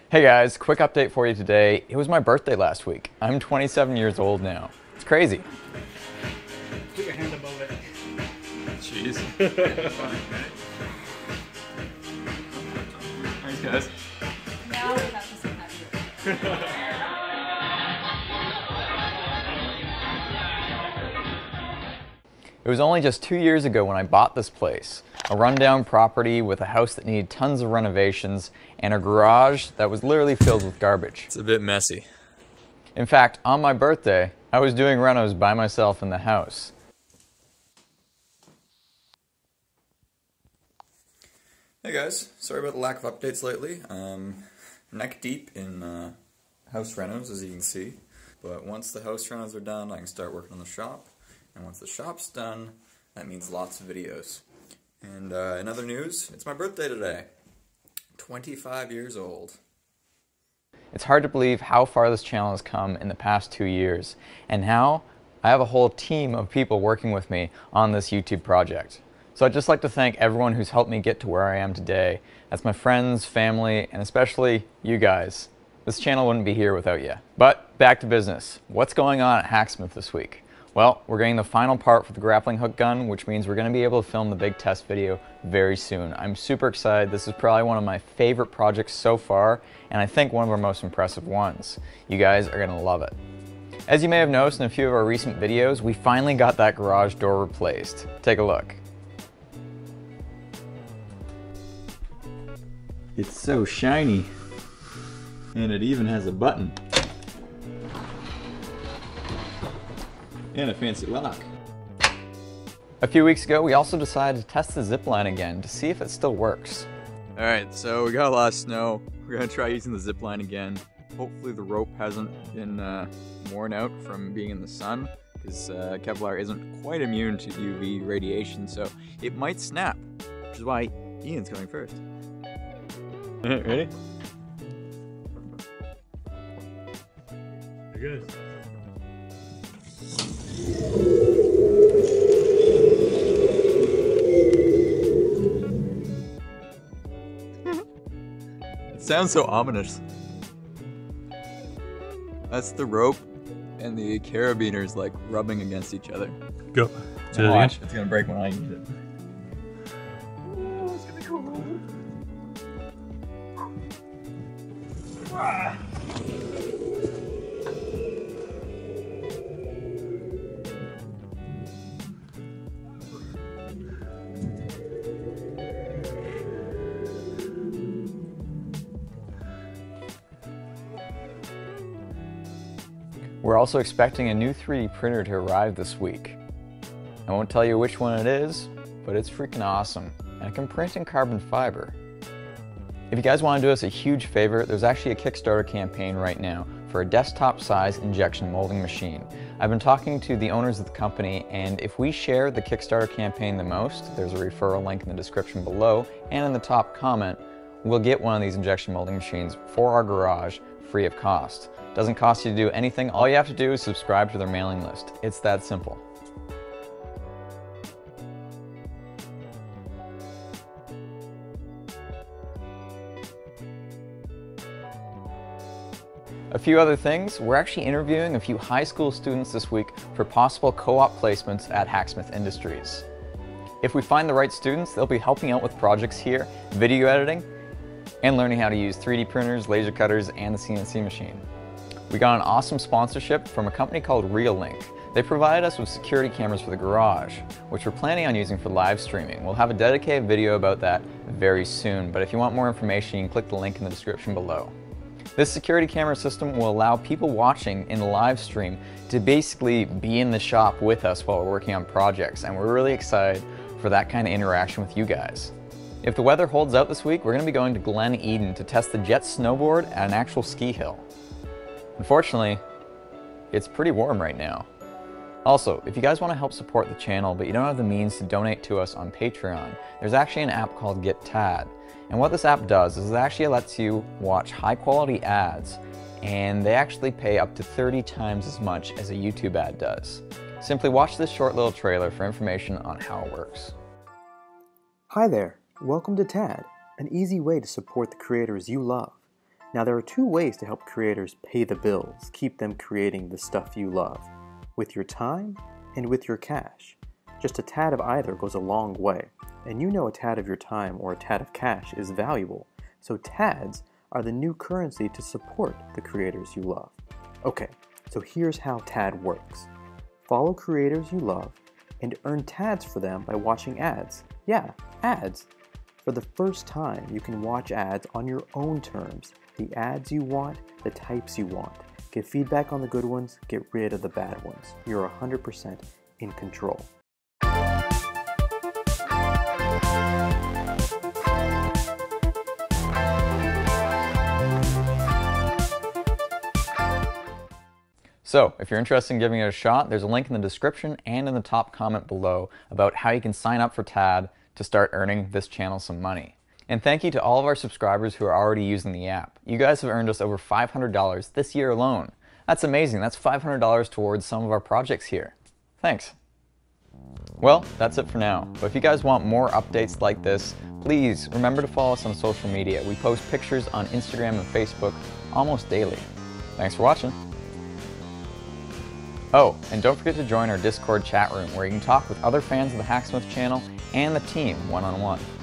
Hey guys, quick update for you today. It was my birthday last week. I'm 27 years old now. It's crazy. Put your hand above it. Jeez. Thanks guys. Now we have to say happy birthday. It was only just 2 years ago when I bought this place. A rundown property with a house that needed tons of renovations and a garage that was literally filled with garbage. It's a bit messy. In fact, on my birthday, I was doing renos by myself in the house. Hey guys, sorry about the lack of updates lately. Neck deep in house renos, as you can see. But once the house renos are done, I can start working on the shop. And once the shop's done, that means lots of videos. And in other news, it's my birthday today. 25 years old. It's hard to believe how far this channel has come in the past 2 years, and how I have a whole team of people working with me on this YouTube project. So I'd just like to thank everyone who's helped me get to where I am today. That's my friends, family, and especially you guys. This channel wouldn't be here without you. But back to business. What's going on at Hacksmith this week? Well, we're getting the final part for the grappling hook gun, which means we're going to be able to film the big test video very soon. I'm super excited. This is probably one of my favorite projects so far, and I think one of our most impressive ones. You guys are going to love it. As you may have noticed in a few of our recent videos, we finally got that garage door replaced. Take a look. It's so shiny, and it even has a button. And a fancy lock. A few weeks ago, we also decided to test the zip line again to see if it still works. Alright, so we got a lot of snow. We're gonna try using the zip line again. Hopefully the rope hasn't been worn out from being in the sun, because Kevlar isn't quite immune to UV radiation, so it might snap, which is why Ian's coming first. Ready? You're good. It sounds so ominous. That's the rope and the carabiners like rubbing against each other. Go. Say that Watch, again. it's gonna break when I use it. Oh, it's gonna be cool. We're also expecting a new 3D printer to arrive this week. I won't tell you which one it is, but it's freaking awesome, and it can print in carbon fiber. If you guys want to do us a huge favor, there's actually a Kickstarter campaign right now for a desktop-size injection molding machine. I've been talking to the owners of the company, and if we share the Kickstarter campaign the most, there's a referral link in the description below and in the top comment, we'll get one of these injection molding machines for our garage free of cost. Doesn't cost you to do anything. All you have to do is subscribe to their mailing list. It's that simple. A few other things, we're actually interviewing a few high school students this week for possible co-op placements at Hacksmith Industries. If we find the right students, they'll be helping out with projects here, video editing, and learning how to use 3D printers, laser cutters, and the CNC machine. We got an awesome sponsorship from a company called RealLink. They provided us with security cameras for the garage, which we're planning on using for live streaming. We'll have a dedicated video about that very soon, but if you want more information, you can click the link in the description below. This security camera system will allow people watching in the live stream to basically be in the shop with us while we're working on projects, and we're really excited for that kind of interaction with you guys. If the weather holds out this week, we're going to be going to Glen Eden to test the jet snowboard at an actual ski hill. Unfortunately, it's pretty warm right now. Also, if you guys want to help support the channel but you don't have the means to donate to us on Patreon, there's actually an app called GetTad. And what this app does is it actually lets you watch high quality ads, and they actually pay up to 30 times as much as a YouTube ad does. Simply watch this short little trailer for information on how it works. Hi there, welcome to TAD, an easy way to support the creators you love. Now there are two ways to help creators pay the bills, keep them creating the stuff you love, with your time and with your cash. Just a tad of either goes a long way, and you know a tad of your time or a tad of cash is valuable, so tads are the new currency to support the creators you love. Okay, so here's how tad works. Follow creators you love and earn tads for them by watching ads. Yeah, ads. For the first time, you can watch ads on your own terms. The ads you want, the types you want. Get feedback on the good ones, get rid of the bad ones. You're 100% in control. So, if you're interested in giving it a shot, there's a link in the description and in the top comment below about how you can sign up for TAD to start earning this channel some money. And thank you to all of our subscribers who are already using the app. You guys have earned us over $500 this year alone. That's amazing. That's $500 towards some of our projects here. Thanks. Well, that's it for now. But if you guys want more updates like this, please remember to follow us on social media. We post pictures on Instagram and Facebook almost daily. Thanks for watching. Oh, and don't forget to join our Discord chat room where you can talk with other fans of the Hacksmith channel and the team one-on-one.